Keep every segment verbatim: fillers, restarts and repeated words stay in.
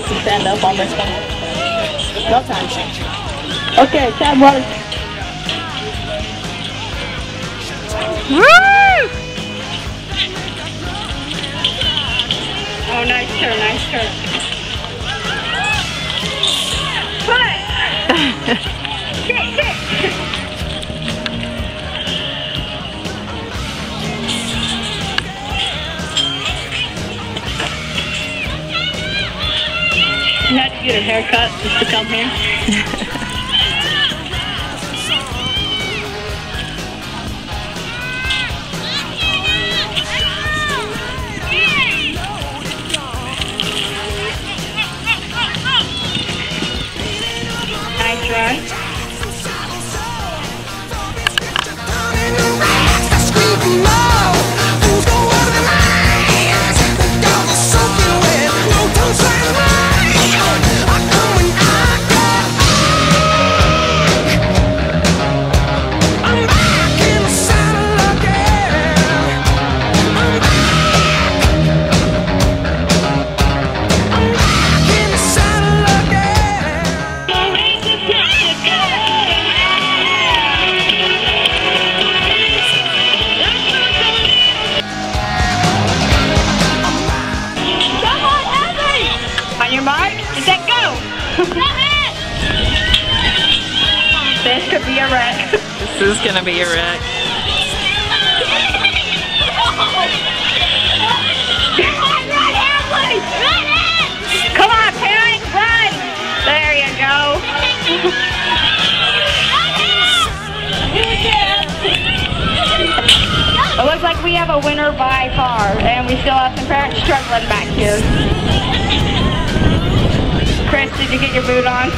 to stand up on this one. No time. Okay, Chad Waters. Woo! Oh, nice turn, nice turn. Push! Kick, kick! You had to get a haircut just to come here. Nice run. This could be a wreck. This is gonna be a wreck. Come on, parents, run! There you go. It looks like we have a winner by far, and we still have some parents struggling back here. Chris, did you get your boot on?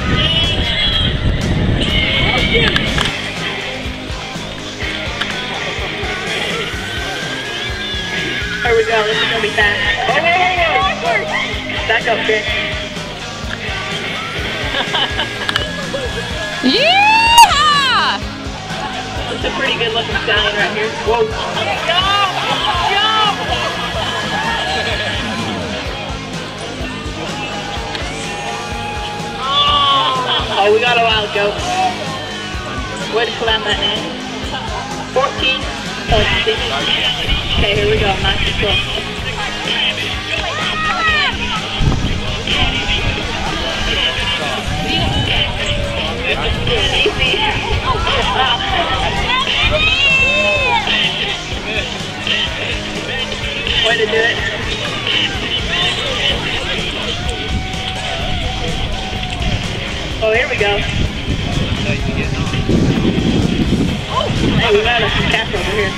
Here we go, this is gonna be fast. Oh, wait, wait, wait. Back up, Chris. Yeah! It's a pretty good looking stallion right here. Whoa. Go! Go! Oh, we got a while ago. Way to slam that in. fourteen. Oh, six. Okay, here we go. Nice and slow. Easy. Way to do it. Oh, here we go. Hey, we got some cats over here.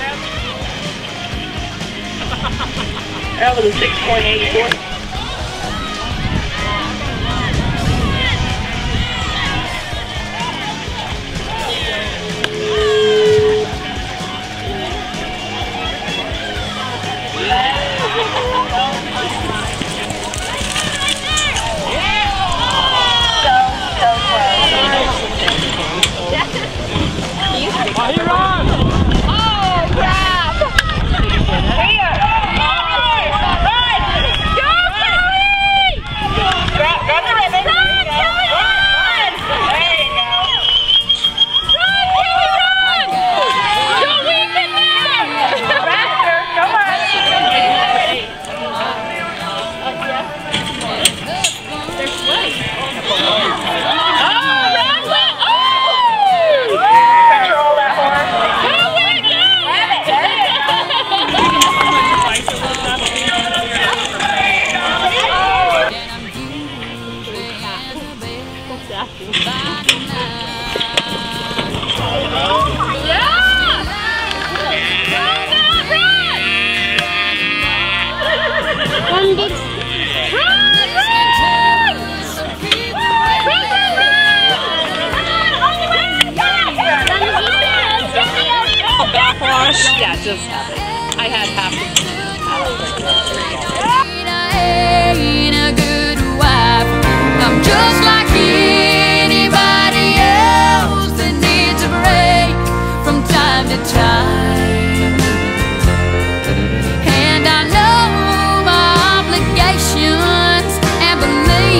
That was a six point eight four. You're on! Oh, crap! Here! Go, Kelly! Grab, grab the ribbon. Run, Kelly, run! There you go. Run, Kelly, run! Don't weaken them! Faster, come on! They're sweaty. Yeah, just have it. I had half I ain't a good wife. I'm just like anybody else that needs a break from time to time. And I know my obligations and believe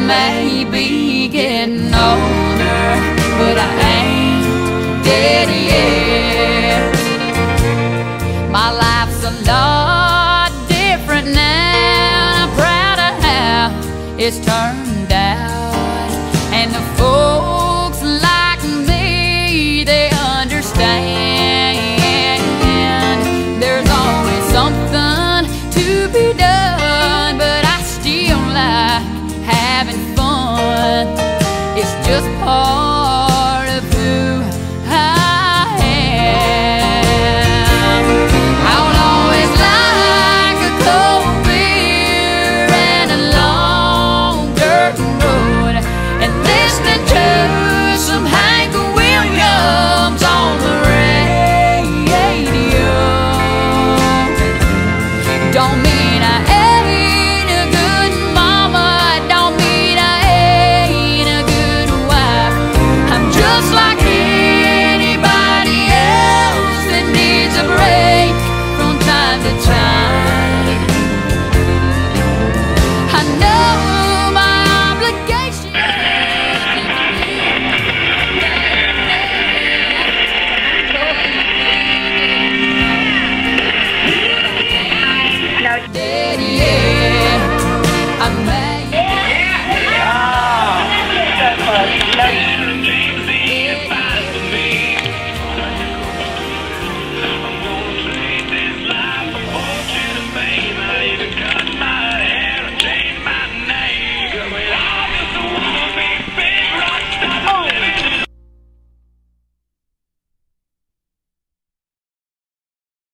may be getting older, but I ain't dead yet. My life's a lot different now, I'm proud of how it's turned out. And the folks like me, they understand. There's always something to be done, but I still like having fun. It's just part of who I am. I'll always like a cold beer and a long dirt road, and listening to some Hank Williams on the radio. Don't mean I ain't a good mama, don't mean I ain't a good wife. I'm just like anybody else that needs a break from time to time. I know my obligation. No.